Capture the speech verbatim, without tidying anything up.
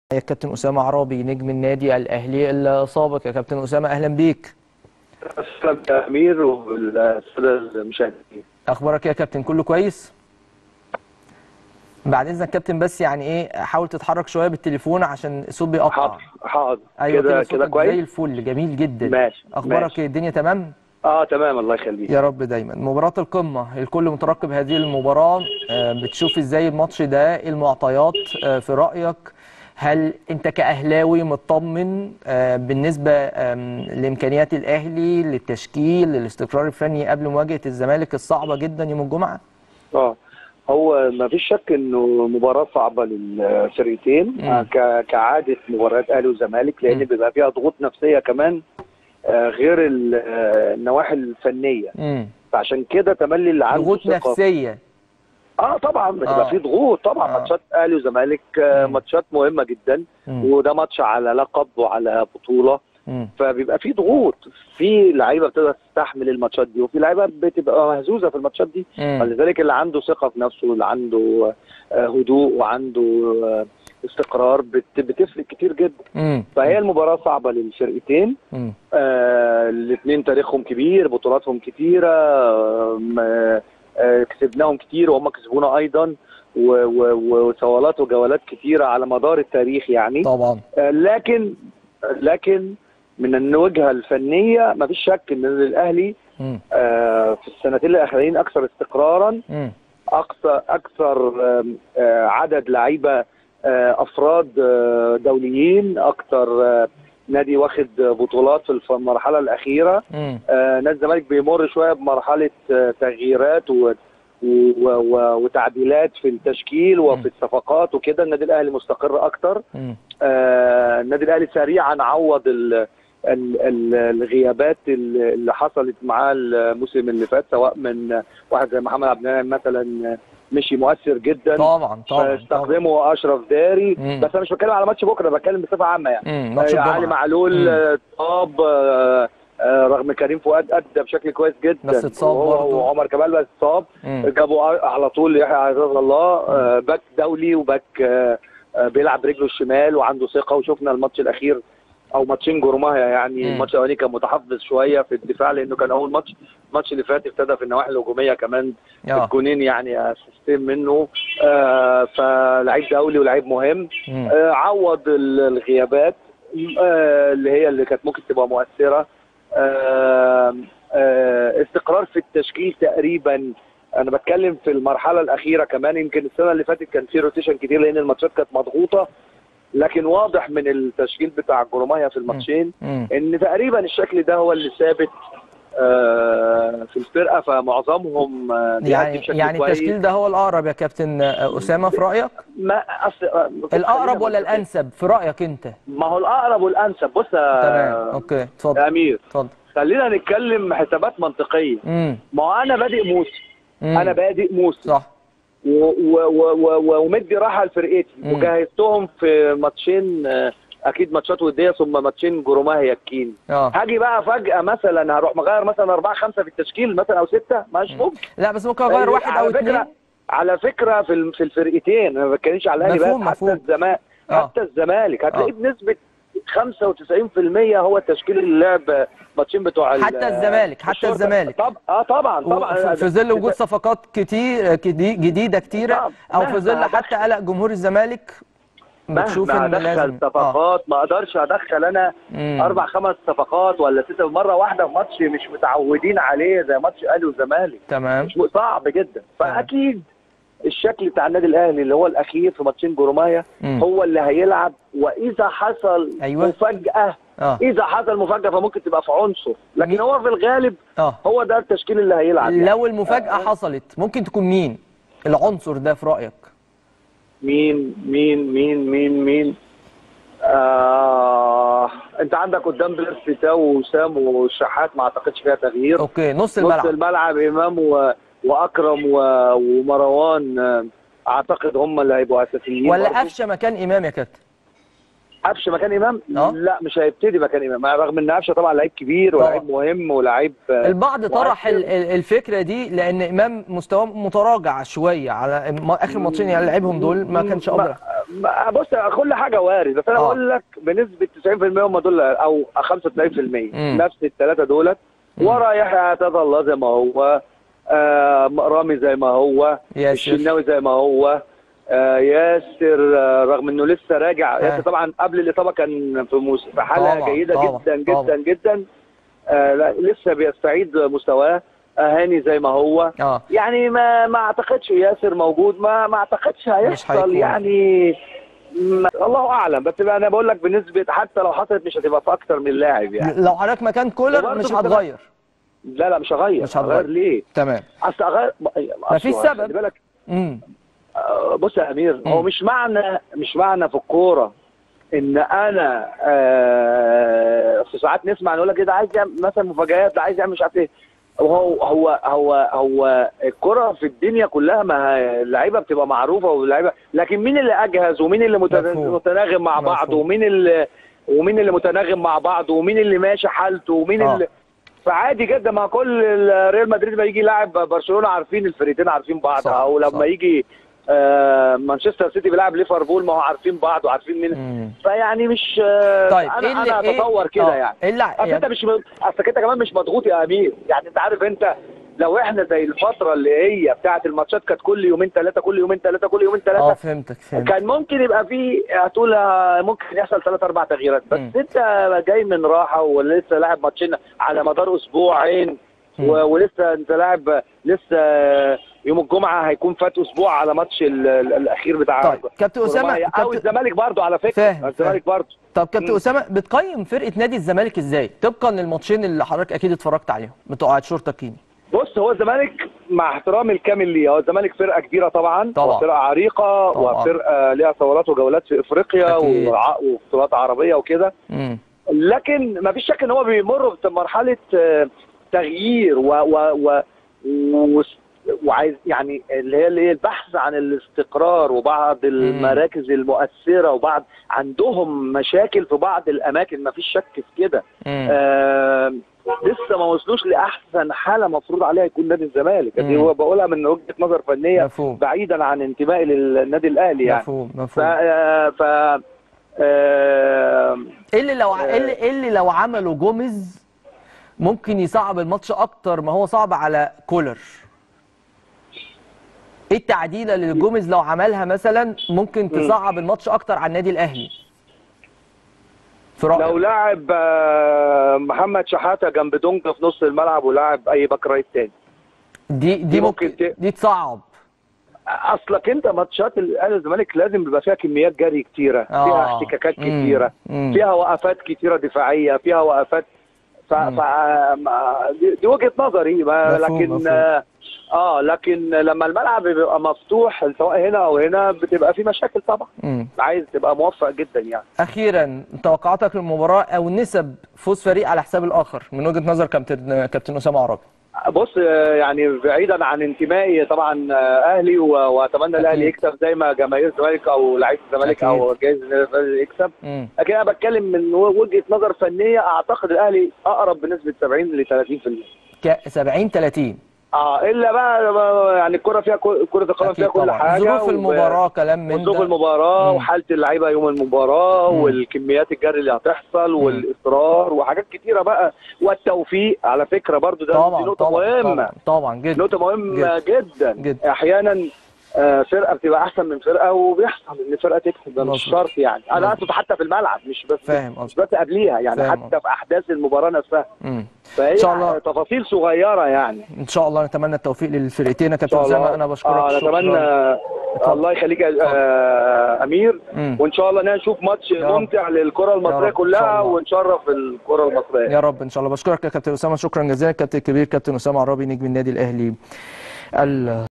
يا كابتن أسامة عرابي نجم النادي الأهلي السابق. يا كابتن أسامة أهلا بيك. أهلا يا أمير والسادة المشاهدين. أخبارك يا كابتن؟ كله كويس؟ بعد إذنك كابتن بس يعني إيه حاول تتحرك شوية بالتليفون عشان الصوت بيقطع. حاضر حاضر. أيوه كده كده كده صوتك زي كويس. الفل، جميل جدا. ماشي أخبارك ماشي. إيه؟ الدنيا تمام؟ اه تمام الله يخليك. يا رب دايما. مباراة القمة الكل مترقب هذه المباراة، آه، بتشوف ازاي الماتش ده؟ ايه المعطيات آه، في رأيك؟ هل انت كأهلاوي مطمن آه، بالنسبة آم، لإمكانيات الأهلي، للتشكيل، للاستقرار الفني قبل مواجهة الزمالك الصعبة جدا يوم الجمعة؟ اه هو ما فيش شك انه مباراة صعبة للفريقين، آه ك- كعادة مباريات اهلي وزمالك، لان مم. بيبقى فيها ضغوط نفسية كمان آه غير ال- آه، النواحي الفنية. امم فعشان كده تملي اللي عنده ضغوط ثقة. نفسية. اه طبعا بتبقى اه في ضغوط طبعا. اه ماتشات اهلي وزمالك آه، امم ماتشات مهمة جدا، امم وده ماتش على لقب وعلى بطولة. امم فبيبقى في ضغوط، في لعيبه بتقدر تستحمل الماتشات دي، وفي لعيبه بتبقى مهزوزه في الماتشات دي. امم فلذلك اللي عنده ثقه في نفسه، اللي عنده آه، هدوء وعنده آه، استقرار، بت- بتفرق كتير جدا. امم فهي المباراه صعبه للفرقتين. امم آه الاثنين تاريخهم كبير، بطولاتهم كتيره، آه آه كسبناهم كتير وهم كسبونا ايضا، و- و- وصولات وجولات كتيره على مدار التاريخ يعني. طبعا. آه لكن لكن من الوجهه الفنيه ما فيش شك ان الاهلي امم آه في السنتين الاخرين اكثر استقرارا، امم اكثر اكثر آم، آه عدد لعيبه، آه افراد آه دوليين اكثر، آه نادي واخد بطولات في الف- المرحله الاخيره. امم آه نادي الزمالك بيمر شويه بمرحله آه تغييرات و و- و- وتعديلات في التشكيل وفي الصفقات وكده. النادي الاهلي مستقر اكتر. امم آه النادي الاهلي سريعا عوض ال ال ال الغيابات ال- اللي حصلت معاه الموسم اللي فات، سواء من واحد زي محمد عبد المنعم مثلا مشي مؤثر جدا، طبعا طبعا طبعا. استخدمه اشرف داري. مم. بس انا مش بتكلم على ماتش بكره، بتكلم بصفه عامه يعني. امم ماتش آه علي الجمعة. معلول مم. آه، اتصاب، آه آه رغم كريم فؤاد ادى بشكل كويس جدا، بس اتصاب وهو برضه. وعمر كمال بس اتصاب. مم. جابوا على طول يحيى عزيز الله، آه باك دولي وباك آه آه بيلعب برجله الشمال وعنده ثقه. وشفنا الماتش الاخير او ماتشين جورماهيا يعني. مم. الماتش الاولاني كان متحفظ شويه في الدفاع لانه كان اول ماتش. الماتش اللي فات ابتدى في النواحي الهجوميه كمان، اه الجونين يعني اسيستين منه. آه فلعيب دولي ولعيب مهم. مم. آه عوض ال- الغيابات آه اللي هي اللي كانت ممكن تبقى مؤثره. آه آه استقرار في التشكيل تقريبا. انا بتكلم في المرحله الاخيره كمان. يمكن السنه اللي فاتت كان في روتيشن كتير لان الماتشات كانت مضغوطه، لكن واضح من التشكيل بتاع جروماهيا في الماتشين مم. ان تقريبا الشكل ده هو اللي ثابت آه في الفرقه. فمعظمهم آه بيأدي يعني بشكل يعني كويس. التشكيل ده هو الأقرب يا كابتن أسامة في رأيك؟ ما أصل آه، الأقرب ولا خلينا- الأنسب في رأيك أنت؟ ما هو الاقرب والانسب. بص تمام يا أوكي اتفضل. يا امير، اتفضل. خلينا نتكلم حسابات منطقيه. امم ما هو انا بادئ موسم، انا بادئ موسم صح. و- و- و- و- ومدي راحه لفرقتي، مم. وجهزتهم في ماتشين، آه، اكيد ماتشات وديه ثم ماتشين جروماهيا الكين. اه هاجي بقى فجاه مثلا هروح مغير مثلا اربعه خمسه في التشكيل مثلا او سته؟ مش ممكن. لا بس ممكن أغير واحد أو على اتنين. فكره على فكره في ال- في الفرقتين، انا ما بتكلمش على الاهلي بس، مفهوم حتى مفهوم. الزمالك اه حتى الزمالك هتلاقيه اه بنسبه خمسه وتسعين في المية هو التشكيل اللي لعب ماتشين بتوع ال- حتى الزمالك حتى الشرطة. الزمالك طب اه طبعا طبعا. في في ظل وجود صفقات كتير جدي- جديدة كتيرة، طب أو في ظل مهما حتى قلق جمهور الزمالك بتشوف مهما إن ادخل لازم اه صفقات ما اقدرش ادخل انا مم. اربع خمس صفقات ولا سته مره واحده في ماتش مش متعودين عليه زي ماتش اهلي والزمالك. تمام. مش م- صعب جدا. فاكيد الشكل بتاع النادي الاهلي اللي هو الاخير في ماتشين جروماهيا مم. هو اللي هيلعب. واذا حصل أيوة. مفاجاه اه اذا حصل مفاجاه فممكن تبقى في عنصر، لكن مين؟ هو في الغالب اه هو ده التشكيل اللي هيلعب يعني. لو المفاجأة حصلت ممكن تكون مين العنصر ده في رأيك؟ مين مين مين مين مين آه، انت عندك قدام بيرسي تاو وسام والشحات، ما اعتقدش فيها تغيير. اوكي نص نص الملعب. الملعب امام و... واكرم و... ومروان، آه، اعتقد هم اللي هيبقوا اساسيين ولا برضو. قفشه مكان امام يا كابتن؟ قفشه مكان امام؟ أه؟ لا مش هيبتدي مكان امام، رغم ان قفشه طبعا لعيب كبير ولاعيب مهم ولاعيب. البعض طرح الفكره دي لان امام مستواه متراجع شويه على اخر ماتشين يعني لعبهم دول ما كانش افضل. بص كل حاجه وارد، بس انا آه. بقول لك بنسبه تسعين في المية هم دول او خمسة وتسعين في المية نفس الثلاثه دولت. ورا يحيى عطيه الله زي ما هو، آه رامي زي ما هو، ياسر. الشناوي زي ما هو، آه ياسر آه رغم انه لسه راجع. ياسر طبعا قبل الاصابه كان في موس... في حاله طبعًا جيده طبعًا جدا جدا طبعًا. جدا. آه لسه بيستعيد مستواه. آه هاني زي ما هو. آه. يعني ما ما اعتقدش ياسر موجود، ما ما اعتقدش هيحصل يعني. الله اعلم، بس انا بقول لك بنسبه حتى لو حصلت مش هتبقى في اكتر من لاعب يعني. لو حضرتك مكان كولر مش هتغير؟ لا لا مش هغير. مش هتغير ليه؟ تمام. اصل اغير ما فيش سبب. خلي بالك. امم بص يا امير، هو مش معنى مش معنى في الكوره ان انا آه في ساعات نسمع نقول لك ده عايز يعمل مثلا مفاجآت، ده عايز يعمل مش عارف ايه. هو هو هو هو الكره في الدنيا كلها ما اللعيبه بتبقى معروفه واللعيبه، لكن مين اللي اجهز ومين اللي متناغم مع بعض ومين اللي ومين اللي متناغم مع بعض ومين اللي ماشي حالته ومين آه. اللي فعادي جدا. مع كل ريال مدريد ما يجي لاعب برشلونه عارفين الفريقين عارفين بعض، صح او لما صح. يجي آه مانشستر سيتي بيلعب ليفربول ما هو عارفين بعض وعارفين مين. مم. فيعني مش آه طيب انا إيه انا اتصور إيه؟ كده يعني اصل يعني. انت مش اصلك انت كمان مش مضغوط يا امير، يعني انت عارف انت لو احنا زي الفتره اللي هي بتاعه الماتشات كانت كل يومين ثلاثه كل يومين ثلاثه كل يومين ثلاثه اه فهمتك فهمتك كان ممكن يبقى في هتقول ممكن يحصل ثلاث اربع تغييرات، بس م. انت جاي من راحه ولسه لاعب ماتشين على مدار اسبوعين ولسه انت لاعب لسه يوم الجمعه هيكون فات اسبوع على ماتش الاخير بتاع طيب كابتن اسامه او كابتن... الزمالك برضه على فكره الزمالك برضه. طب كابتن اسامه بتقيم فرقه نادي الزمالك ازاي طبقا للماتشين اللي حضرتك اكيد اتفرجت عليهم بتوع شرطه كيني؟ بص هو الزمالك مع احترامي الكامل ليه، هو الزمالك فرقه كبيره طبعا, طبعا. وفرقه عريقه طبعا. وفرقه ليها ثورات وجولات في افريقيا وبطولات عربيه وكده، لكن ما فيش شك ان هو بيمر بمرحله تغيير و و و, و... وعايز يعني اللي هي اللي هي البحث عن الاستقرار وبعض المراكز المؤثره وبعض عندهم مشاكل في بعض الاماكن ما فيش شك في كده. آه لسه ما وصلوش لاحسن حاله مفروض عليها يكون نادي الزمالك، دي هو بقولها من وجهه نظر فنيه مفهوم. بعيدا عن انتمائي للنادي الاهلي يعني مفهوم مفهوم. ف, ف... آه... ايه اللي لو ايه اللي, إيه اللي لو عملوا جوميز ممكن يصعب الماتش اكتر ما هو صعب على كولر؟ ايه التعديله اللي جوميز لو عملها مثلا ممكن تصعب الماتش اكتر على النادي الاهلي؟ لو لاعب محمد شحاته جنب دونج في نص الملعب ولاعب اي باك رايت تاني دي دي, دي ممكن, ممكن دي تصعب. اصلك انت ماتشات الاهلي والزمالك لازم بيبقى فيها كميات جري كتيره، آه. فيها احتكاكات كتيره، مم. فيها وقفات كتيره دفاعيه، فيها وقفات ف... ف... دي وجهه نظري ما لكن مفهوم. اه لكن لما الملعب بيبقى مفتوح سواء هنا او هنا بتبقى في مشاكل طبعا. مم. عايز تبقى موفق جدا يعني. اخيرا توقعاتك للمباراه او نسب فوز فريق على حساب الاخر من وجهه نظر كابتن كابتن اسامه عرابي؟ بص يعني بعيدا عن انتمائي طبعا اهلي واتمنى الاهلي يكسب زي ما جماهير الزمالك او لعيبه الزمالك او جايز يكسب، لكن انا بتكلم من وجهه نظر فنيه اعتقد الاهلي اقرب بنسبه سبعين ل ثلاثين في المية. سبعين ثلاثين اه الا بقى يعني الكره فيها كره القدم فيها كل حاجه، ظروف المباراه كلام من ده، ظروف المباراه وحاله اللعيبه يوم المباراه مم. والكميات الجري اللي هتحصل مم. والاصرار وحاجات كتيره بقى، والتوفيق على فكره برضو ده طبعا نقطه طبعا مهمه طبعا, طبعا جدا نقطه مهمه جدا, جدا. جدا. احيانا آه فرقه بتبقى احسن من فرقه وبيحصل ان فرقه تكسب، ده مش شرط يعني. انا اقصد حتى في الملعب مش بس فاهم مش بس قبليها يعني حتى أصلاً. في احداث المباراه نفسها. امم ان شاء الله تفاصيل صغيره يعني. ان شاء الله نتمنى التوفيق للفرقتين يا كابتن اسامه. انا بشكرك آه نتمنى الله يخليك يا آه امير مم. وان شاء الله نشوف ماتش ممتع للكره المصريه كلها ونشرف الكره المصريه يا رب ان شاء الله. بشكرك يا كابتن اسامه شكرا جزيلا. الكابتن الكبير كابتن اسامه عرابي نجم النادي الاهلي.